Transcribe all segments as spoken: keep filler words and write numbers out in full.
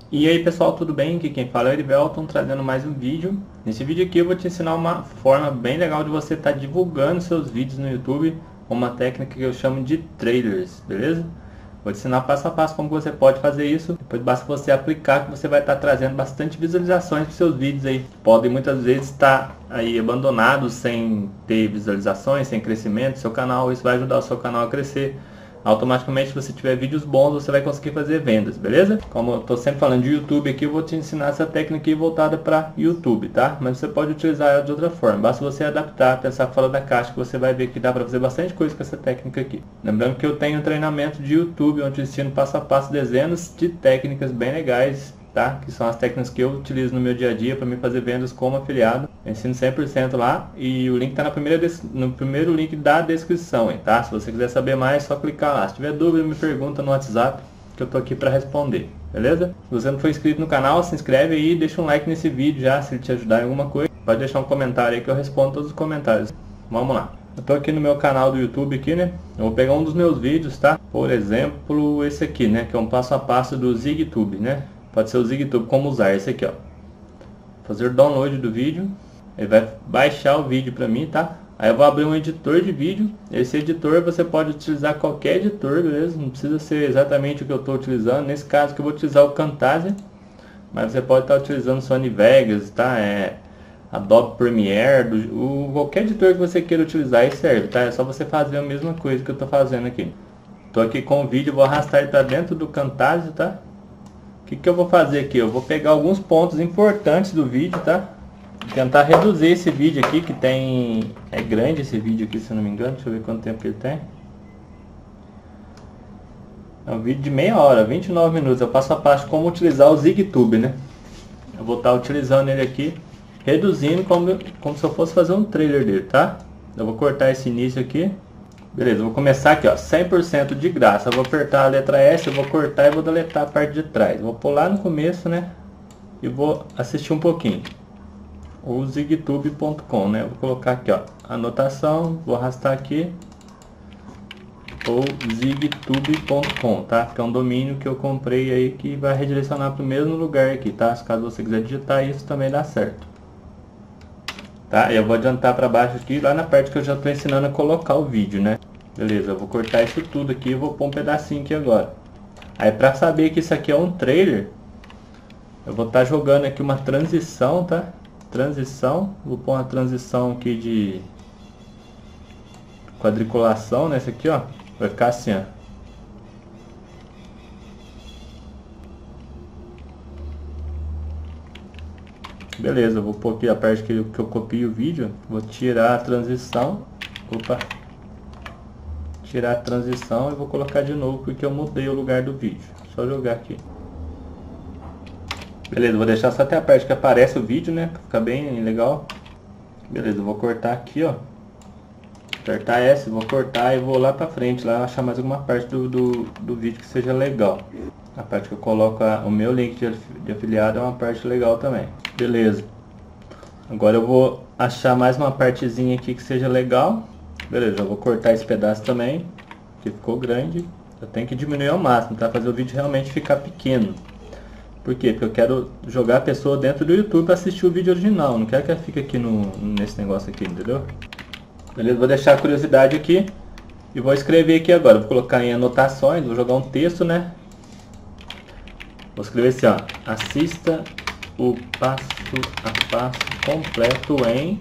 E aí pessoal, tudo bem? Aqui quem fala é o Erivelton, trazendo mais um vídeo. Nesse vídeo aqui eu vou te ensinar uma forma bem legal de você estar divulgando seus vídeos no YouTube, uma técnica que eu chamo de trailers, beleza? Vou te ensinar passo a passo como você pode fazer isso, depois basta você aplicar que você vai estar trazendo bastante visualizações para seus vídeos aí. Podem muitas vezes estar aí abandonados, sem ter visualizações, sem crescimento, seu canal, isso vai ajudar o seu canal a crescer. Automaticamente, se você tiver vídeos bons, você vai conseguir fazer vendas, beleza? Como eu estou sempre falando de YouTube aqui, eu vou te ensinar essa técnica aqui voltada para YouTube, tá? Mas você pode utilizar ela de outra forma, basta você adaptar, pensar fora da caixa, que você vai ver que dá para fazer bastante coisa com essa técnica aqui. Lembrando que eu tenho um treinamento de YouTube, onde eu ensino passo a passo dezenas de técnicas bem legais, tá? Que são as técnicas que eu utilizo no meu dia a dia para me fazer vendas como afiliado. Eu ensino cem por cento lá e o link está na primeira no primeiro link da descrição, hein, tá? Se você quiser saber mais, é só clicar lá. Se tiver dúvida, me pergunta no WhatsApp que eu tô aqui para responder, beleza? Se você não for inscrito no canal, se inscreve aí e deixa um like nesse vídeo já, se ele te ajudar em alguma coisa. Pode deixar um comentário aí que eu respondo todos os comentários. Vamos lá. Eu tô aqui no meu canal do YouTube aqui, né? Eu vou pegar um dos meus vídeos, tá? Por exemplo, esse aqui, né? Que é um passo a passo do ZigTube, né? Pode ser o ZigTube, como usar esse aqui, ó. Fazer download do vídeo. Ele vai baixar o vídeo pra mim, tá? Aí eu vou abrir um editor de vídeo. Esse editor você pode utilizar qualquer editor, beleza? Não precisa ser exatamente o que eu estou utilizando. Nesse caso que eu vou utilizar o Camtasia. Mas você pode estar utilizando Sony Vegas, tá? É Adobe Premiere, do, o, qualquer editor que você queira utilizar aí serve, tá? É só você fazer a mesma coisa que eu estou fazendo aqui. Estou aqui com o vídeo, vou arrastar ele para dentro do Camtasia, tá? O que, que eu vou fazer aqui? Eu vou pegar alguns pontos importantes do vídeo, tá? Tentar reduzir esse vídeo aqui, que tem... É grande esse vídeo aqui, se eu não me engano. Deixa eu ver quanto tempo ele tem. É um vídeo de meia hora, vinte e nove minutos. Eu passo a passo como utilizar o ZigTube, né? Eu vou estar utilizando ele aqui, reduzindo como, como se eu fosse fazer um trailer dele, tá? Eu vou cortar esse início aqui. Beleza, eu vou começar aqui, ó, cem por cento de graça. Eu vou apertar a letra S, eu vou cortar e vou deletar a parte de trás. Vou pular no começo, né? E vou assistir um pouquinho. O zigtube ponto com, né? Eu vou colocar aqui, ó, anotação, vou arrastar aqui. Ou zigtube ponto com, tá? Que é um domínio que eu comprei aí que vai redirecionar para o mesmo lugar aqui, tá? Se caso você quiser digitar isso, também dá certo. Tá? Eu vou adiantar para baixo aqui, lá na parte que eu já estou ensinando a colocar o vídeo, né? Beleza, eu vou cortar isso tudo aqui e vou pôr um pedacinho aqui agora. Aí para saber que isso aqui é um trailer, eu vou estar tá jogando aqui uma transição, tá? Transição, vou pôr uma transição aqui de quadriculação nessa aqui, ó. Vai ficar assim, ó. Beleza, eu vou pôr aqui a parte que eu, que eu copio o vídeo. Vou tirar a transição. Opa. Tirar a transição e vou colocar de novo porque eu mudei o lugar do vídeo. Só jogar aqui. Beleza, vou deixar só até a parte que aparece o vídeo, né? Pra ficar bem legal. Beleza, eu vou cortar aqui, ó. Apertar S, vou cortar e vou lá pra frente, lá achar mais alguma parte do, do, do vídeo que seja legal. A parte que eu coloco a, o meu link de, de afiliado é uma parte legal também. Beleza. Agora eu vou achar mais uma partezinha aqui que seja legal. Beleza, eu vou cortar esse pedaço também, que ficou grande. Eu tenho que diminuir ao máximo, tá? Fazer o vídeo realmente ficar pequeno. Por quê? Porque eu quero jogar a pessoa dentro do YouTube para assistir o vídeo original. Não quero que ela fique aqui no, nesse negócio aqui, entendeu? Beleza, vou deixar a curiosidade aqui. E vou escrever aqui agora. Vou colocar em anotações, vou jogar um texto, né? Vou escrever assim, ó. Assista o passo a passo completo em...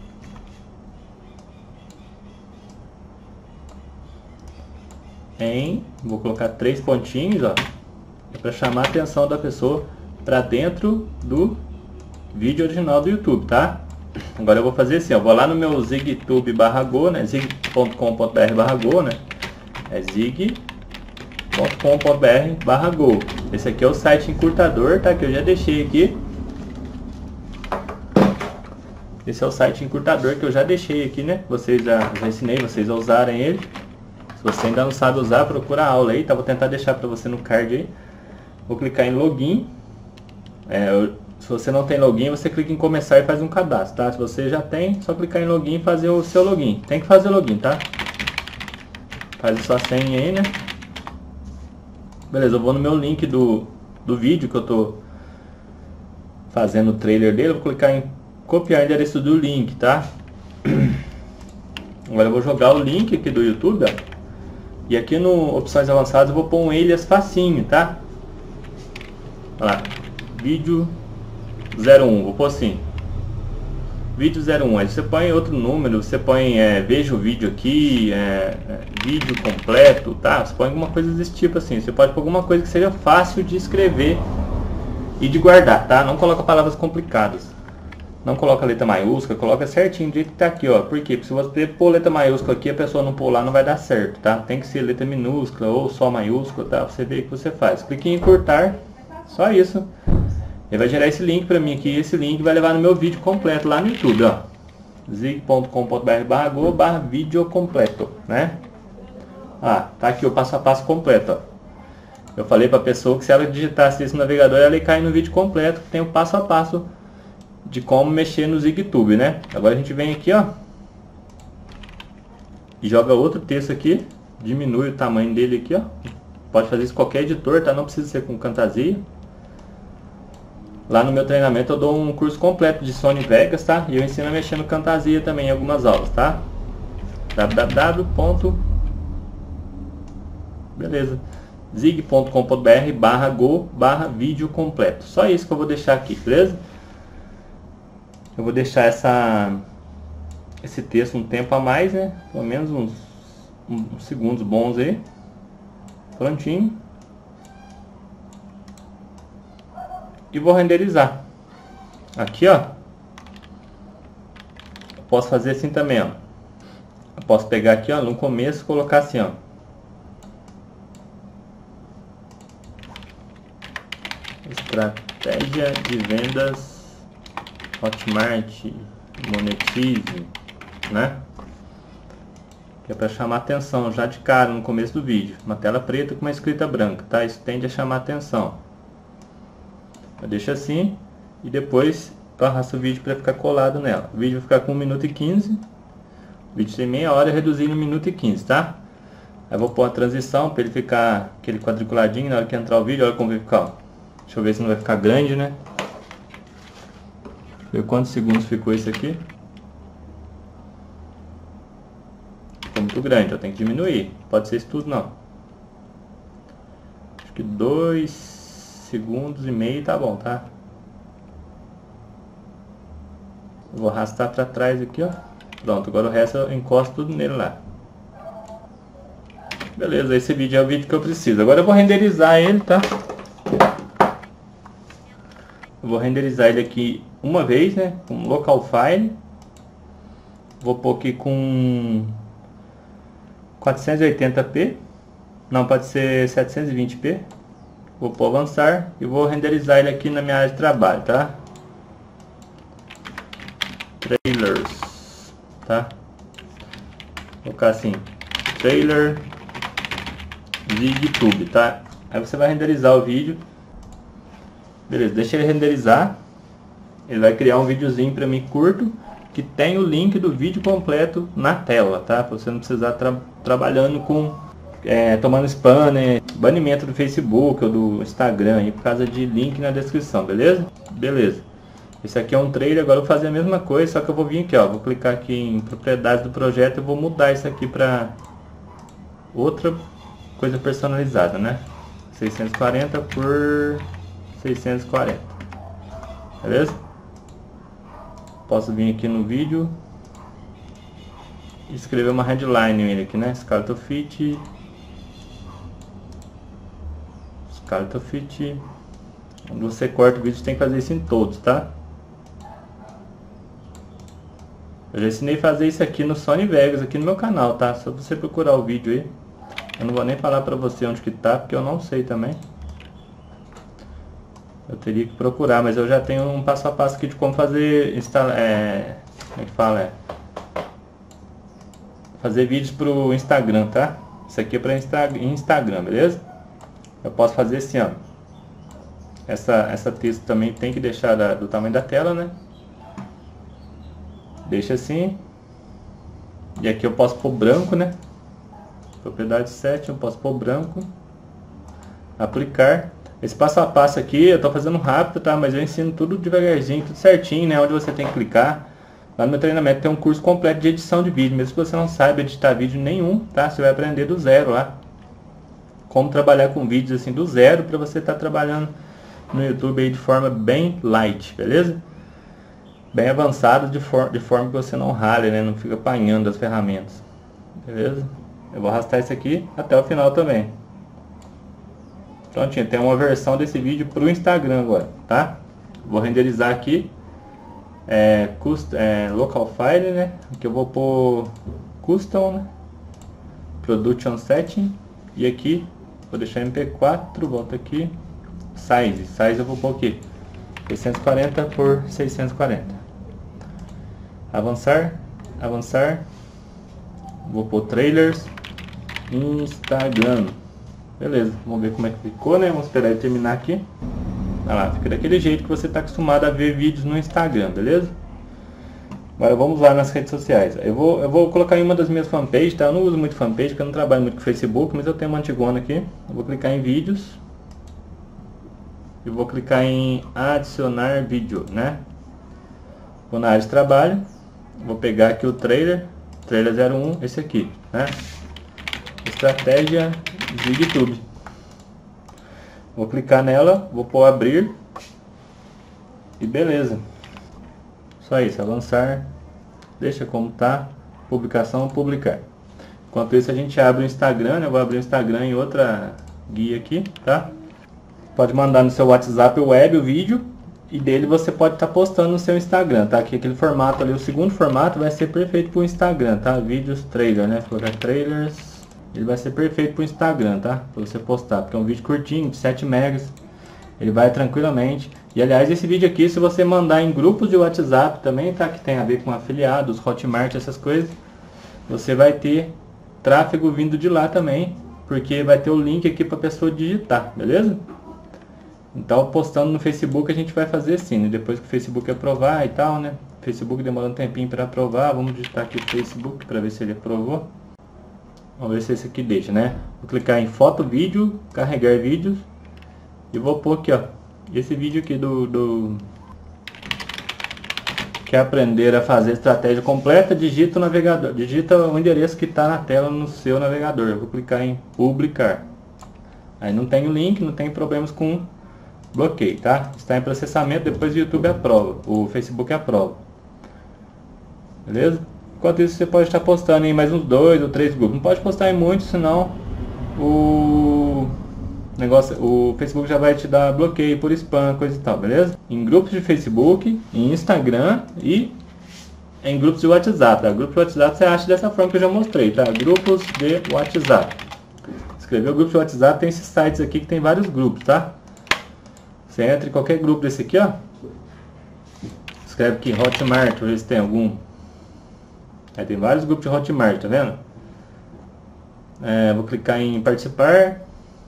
Em... Vou colocar três pontinhos, ó. É para chamar a atenção da pessoa para dentro do vídeo original do YouTube, tá? Agora eu vou fazer assim, ó, vou lá no meu zigtube barra go, né? zig ponto com ponto br barra go, né? É zig ponto com ponto br barra go. Esse aqui é o site encurtador, tá? Que eu já deixei aqui. Esse é o site encurtador que eu já deixei aqui, né? Vocês já, já ensinei vocês a usarem ele. Se você ainda não sabe usar, procura a aula aí, tá? Vou tentar deixar para você no card aí. Vou clicar em login. É, eu, se você não tem login, você clica em começar e faz um cadastro, tá? Se você já tem, só clicar em login e fazer o seu login. Tem que fazer login, tá? Faz a sua senha aí, né? Beleza, eu vou no meu link do, do vídeo que eu tô fazendo o trailer dele. Eu vou clicar em copiar o endereço do link, tá? Agora eu vou jogar o link aqui do YouTube, ó. E aqui no opções avançadas eu vou pôr um alias facinho, tá? Olha lá, vídeo zero um, vou pôr assim, vídeo zero um. Aí você põe outro número, você põe é, veja o vídeo aqui, é, é, vídeo completo, tá? Você põe alguma coisa desse tipo assim. Você pode pôr alguma coisa que seja fácil de escrever e de guardar, tá? Não coloca palavras complicadas. Não coloca letra maiúscula, coloca certinho do jeito que tá aqui, ó. Por quê? Porque se você pôr letra maiúscula aqui, a pessoa não pôr lá, não vai dar certo, tá? Tem que ser letra minúscula ou só maiúscula, tá? Você vê o que você faz. Clique em encurtar, só isso. Ele vai gerar esse link pra mim aqui. Esse link vai levar no meu vídeo completo lá no YouTube, ó. zig ponto com ponto br barra go barra vídeo completo, né? Ah, tá aqui o passo a passo completo, ó. Eu falei pra pessoa que se ela digitasse esse navegador, ela ia cair no vídeo completo, que tem o passo a passo de como mexer no ZigTube, né? Agora a gente vem aqui, ó, e joga outro texto aqui, diminui o tamanho dele aqui, ó. Pode fazer isso com qualquer editor, tá? Não precisa ser com Camtasia. Lá no meu treinamento eu dou um curso completo de Sony Vegas, tá? E eu ensino a mexer no Camtasia também em algumas aulas, tá? www. Beleza. zig ponto com ponto br barra go barra vídeo completo. Só isso que eu vou deixar aqui, beleza? Eu vou deixar essa, esse texto um tempo a mais, né? Pelo menos uns, uns segundos bons aí. Prontinho. E vou renderizar. Aqui, ó. Eu posso fazer assim também, ó. Eu posso pegar aqui, ó, no começo e colocar assim, ó. Estratégia de vendas Hotmart monetize, né? Que é para chamar atenção já de cara no começo do vídeo. Uma tela preta com uma escrita branca, tá? Isso tende a chamar atenção. Eu deixo assim e depois eu arrasto o vídeo para ficar colado nela. O vídeo vai ficar com um minuto e quinze. O vídeo tem meia hora, eu reduzi no minuto e quinze, tá? Aí eu vou pôr a transição para ele ficar aquele quadriculadinho na hora que entrar o vídeo. Olha como vai ficar, ó. Deixa eu ver se não vai ficar grande, né? Ver quantos segundos ficou isso aqui. Ficou muito grande, eu tenho que diminuir. Pode ser isso tudo não. Acho que dois segundos e meio tá bom, tá? Eu vou arrastar para trás aqui, ó. Pronto, agora o resto eu encosto tudo nele lá. Beleza, esse vídeo é o vídeo que eu preciso. Agora eu vou renderizar ele, tá? Eu vou renderizar ele aqui uma vez, né? Com local file. Vou pôr aqui com quatrocentos e oitenta p. Não, pode ser setecentos e vinte p. Vou pôr avançar e vou renderizar ele aqui na minha área de trabalho, tá? Trailers, tá? Vou colocar assim, trailer ZigTube, tá? Aí você vai renderizar o vídeo. Beleza, deixa ele renderizar. Ele vai criar um videozinho para mim curto, que tem o link do vídeo completo na tela, tá? Pra você não precisar tra trabalhando com é, tomando spam, né? Banimento do Facebook ou do Instagram aí, por causa de link na descrição, beleza? Beleza. Esse aqui é um trailer. Agora eu vou fazer a mesma coisa, só que eu vou vir aqui, ó, vou clicar aqui em propriedades do projeto e vou mudar isso aqui para outra coisa personalizada, né? seiscentos e quarenta por seiscentos e quarenta, beleza? Posso vir aqui no vídeo e escrever uma headline nele aqui, né? Skeleton Fit, Skeleton Fit. Quando você corta o vídeo, você tem que fazer isso em todos, tá? Eu já ensinei a fazer isso aqui no Sony Vegas, aqui no meu canal, tá? Só você procurar o vídeo aí. Eu não vou nem falar pra você onde que tá, porque eu não sei também. Eu teria que procurar, mas eu já tenho um passo a passo aqui de como fazer, instalar, é, como é que fala, é, fazer vídeos pro Instagram, tá? Isso aqui é para Insta, Instagram, beleza? Eu posso fazer assim, ó. Essa, essa texto também tem que deixar da, do tamanho da tela, né? Deixa assim. E aqui eu posso pôr branco, né? Propriedade sete, eu posso pôr branco. Aplicar. Esse passo a passo aqui eu tô fazendo rápido, tá? Mas eu ensino tudo devagarzinho, tudo certinho, né? Onde você tem que clicar. Lá no meu treinamento tem um curso completo de edição de vídeo. Mesmo que você não saiba editar vídeo nenhum, tá? Você vai aprender do zero lá. Como trabalhar com vídeos assim do zero para você estar tá trabalhando no YouTube aí de forma bem light, beleza? Bem avançado, de, for de forma que você não rale, né? Não fica apanhando as ferramentas, beleza? Eu vou arrastar isso aqui até o final também. Prontinho, tem uma versão desse vídeo para o Instagram agora, tá? Vou renderizar aqui é, cust é, local file, né? Aqui eu vou pôr custom, né? Production setting, e aqui vou deixar M P quatro, volta aqui, size, size eu vou pôr aqui seiscentos e quarenta por seiscentos e quarenta. Avançar, avançar, vou pôr trailers, Instagram. Beleza, vamos ver como é que ficou, né? Vamos esperar ele terminar aqui. Olha lá, fica daquele jeito que você está acostumado a ver vídeos no Instagram, beleza? Agora vamos lá nas redes sociais. Eu vou, eu vou colocar em uma das minhas fanpages, tá? Eu não uso muito fanpage, porque eu não trabalho muito com Facebook, mas eu tenho uma antigona aqui. Eu vou clicar em vídeos. E vou clicar em adicionar vídeo, né? Vou na área de trabalho. Vou pegar aqui o trailer, trailer zero um, esse aqui, né? Estratégia de YouTube. Vou clicar nela, vou pôr abrir e beleza. Só isso, avançar, deixa como tá, publicação, publicar. Enquanto isso a gente abre o Instagram, né? Eu vou abrir o Instagram em outra guia aqui, tá? Pode mandar no seu WhatsApp web o vídeo e dele você pode estar tá postando no seu Instagram, tá? Aqui aquele formato ali, o segundo formato vai ser perfeito para o Instagram, tá? Vídeos, trailer, né? Vou colocar trailers. Ele vai ser perfeito para o Instagram, tá? Para você postar, porque é um vídeo curtinho, de sete megas. Ele vai tranquilamente. E aliás, esse vídeo aqui, se você mandar em grupos de WhatsApp também, tá? Que tem a ver com afiliados, Hotmart, essas coisas. Você vai ter tráfego vindo de lá também, porque vai ter o link aqui para a pessoa digitar, beleza? Então, postando no Facebook a gente vai fazer assim, né? Depois que o Facebook aprovar e tal, né? O Facebook demora um tempinho para aprovar. Vamos digitar aqui o Facebook para ver se ele aprovou. Vamos ver se esse aqui deixa, né? Vou clicar em foto, vídeo, carregar vídeos. E vou pôr aqui, ó. Esse vídeo aqui do, do... Quer aprender a fazer estratégia completa? Digita o navegador. Digita o endereço que está na tela no seu navegador. Eu vou clicar em publicar. Aí não tem o link, não tem problemas com bloqueio, tá? Está em processamento, depois o YouTube aprova. O Facebook aprova. Beleza? Enquanto isso, você pode estar postando em mais uns dois ou três grupos. Não pode postar em muitos, senão o negócio, o Facebook já vai te dar bloqueio por spam, coisa e tal, beleza? Em grupos de Facebook, em Instagram e em grupos de WhatsApp, tá? Grupos de WhatsApp você acha dessa forma que eu já mostrei, tá? Grupos de WhatsApp. Escreveu grupo de WhatsApp, tem esses sites aqui que tem vários grupos, tá? Você entra em qualquer grupo desse aqui, ó. Escreve aqui Hotmart, pra ver se tem algum. Aí tem vários grupos de Hotmart, tá vendo? É, vou clicar em participar.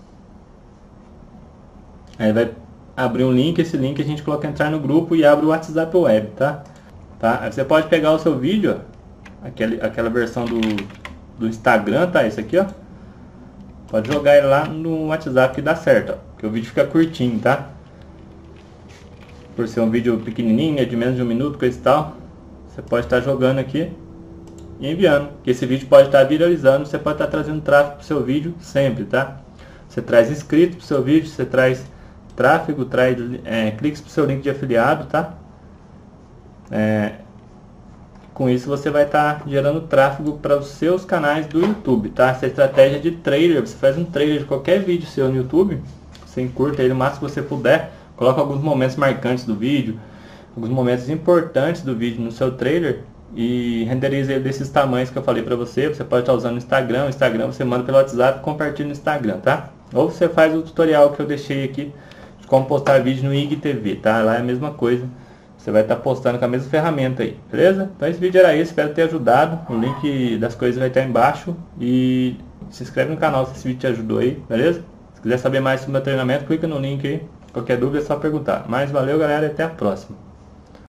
Aí vai abrir um link, esse link a gente coloca entrar no grupo e abre o WhatsApp web, tá? Tá? Aí você pode pegar o seu vídeo, ó, aquele, aquela versão do, do Instagram, tá? Esse aqui, ó. Pode jogar ele lá no WhatsApp que dá certo, ó. Porque o vídeo fica curtinho, tá? Por ser um vídeo pequenininho, é de menos de um minuto, coisa e tal. Você pode estar jogando aqui e enviando, que esse vídeo pode estar viralizando, você pode estar trazendo tráfego para o seu vídeo sempre, tá? Você traz inscritos para o seu vídeo, você traz tráfego, traz é, cliques para o seu link de afiliado, tá? É, com isso você vai estar gerando tráfego para os seus canais do YouTube, tá? Essa estratégia de trailer, você faz um trailer de qualquer vídeo seu no YouTube, você encurta ele o máximo que você puder, coloca alguns momentos marcantes do vídeo, alguns momentos importantes do vídeo no seu trailer, e renderiza ele desses tamanhos que eu falei pra você. Você pode estar usando o Instagram, o Instagram você manda pelo WhatsApp e compartilha no Instagram, tá? Ou você faz o tutorial que eu deixei aqui de como postar vídeo no I G T V, tá? Lá é a mesma coisa, você vai estar postando com a mesma ferramenta aí, beleza? Então esse vídeo era esse, espero ter ajudado. O link das coisas vai estar embaixo e se inscreve no canal se esse vídeo te ajudou aí, beleza? Se quiser saber mais sobre o meu treinamento, clica no link aí, qualquer dúvida é só perguntar. Mas valeu galera e até a próxima.